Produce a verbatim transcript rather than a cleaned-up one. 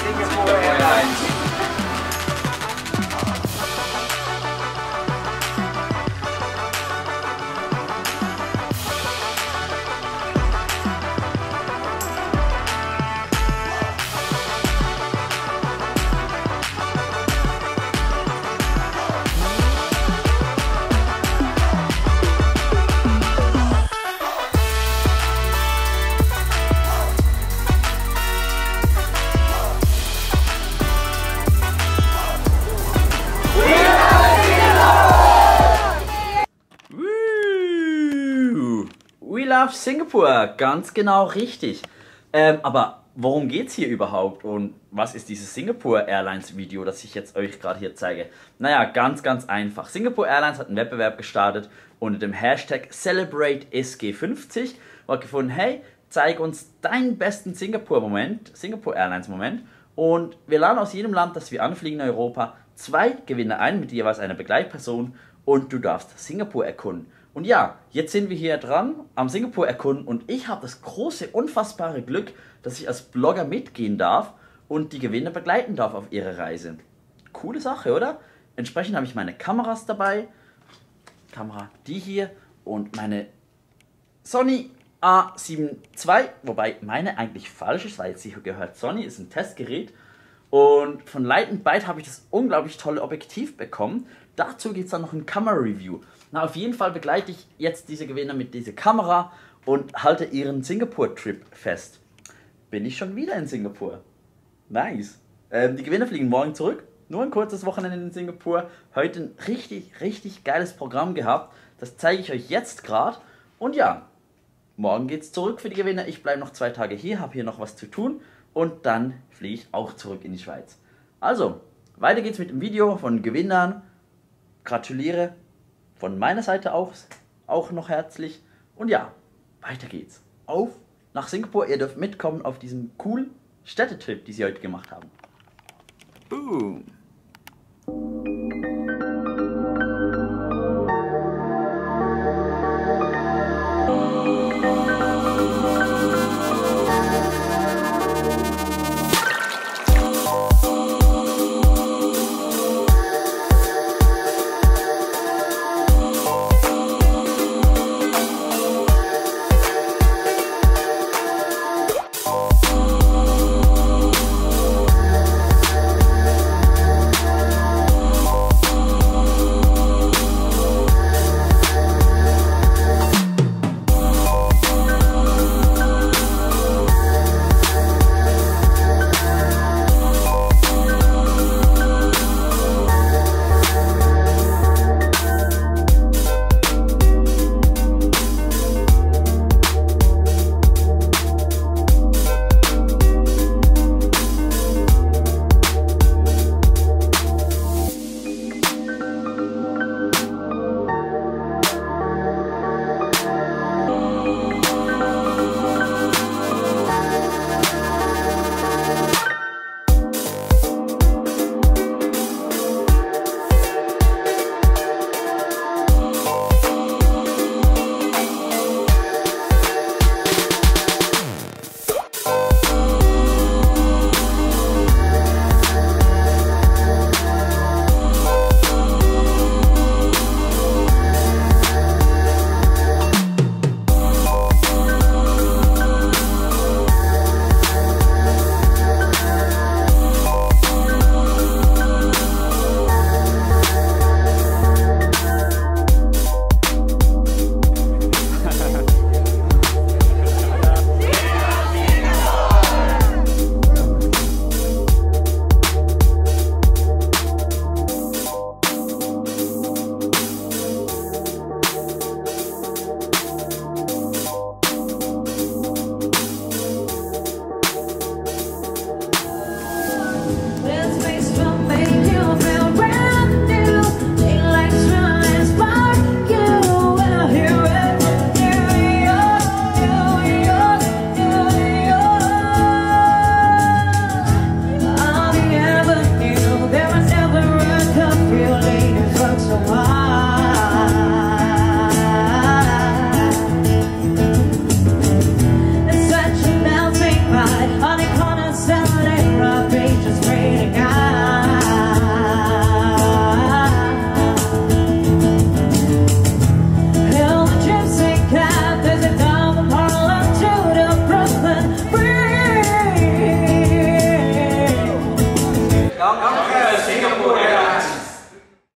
Singapore Airlines. We love Singapore, ganz genau richtig. Ähm, aber worum geht es hier überhaupt und was ist dieses Singapore Airlines Video, das ich jetzt euch gerade hier zeige? Naja, ganz, ganz einfach. Singapore Airlines hat einen Wettbewerb gestartet unter dem Hashtag Celebrate S G fünfzig und hat gefunden, hey, zeig uns deinen besten Singapore-Moment, Singapore Airlines-Moment, und wir laden aus jedem Land, das wir anfliegen in Europa, zwei Gewinner ein, mit jeweils einer Begleitperson, und du darfst Singapur erkunden. Und ja, jetzt sind wir hier dran am Singapur erkunden und ich habe das große, unfassbare Glück, dass ich als Blogger mitgehen darf und die Gewinner begleiten darf auf ihrer Reise. Coole Sache, oder? Entsprechend habe ich meine Kameras dabei, Kamera die hier und meine Sony A sieben zwei, wobei meine eigentlich falsch ist, weil jetzt hier gehört Sony, ist ein Testgerät. Und von Light and Byte habe ich das unglaublich tolle Objektiv bekommen. Dazu gibt es dann noch ein Kamera-Review. Na, auf jeden Fall begleite ich jetzt diese Gewinner mit dieser Kamera und halte ihren Singapur-Trip fest. Bin ich schon wieder in Singapur. Nice. Ähm, die Gewinner fliegen morgen zurück. Nur ein kurzes Wochenende in Singapur. Heute ein richtig, richtig geiles Programm gehabt. Das zeige ich euch jetzt gerade. Und ja, morgen geht's zurück für die Gewinner. Ich bleibe noch zwei Tage hier, habe hier noch was zu tun. Und dann fliege ich auch zurück in die Schweiz. Also, weiter geht's mit dem Video von Gewinnern. Gratuliere von meiner Seite aus auch noch herzlich. Und ja, weiter geht's. Auf nach Singapur. Ihr dürft mitkommen auf diesem coolen Städtetrip, die sie heute gemacht haben. Boom. Danke.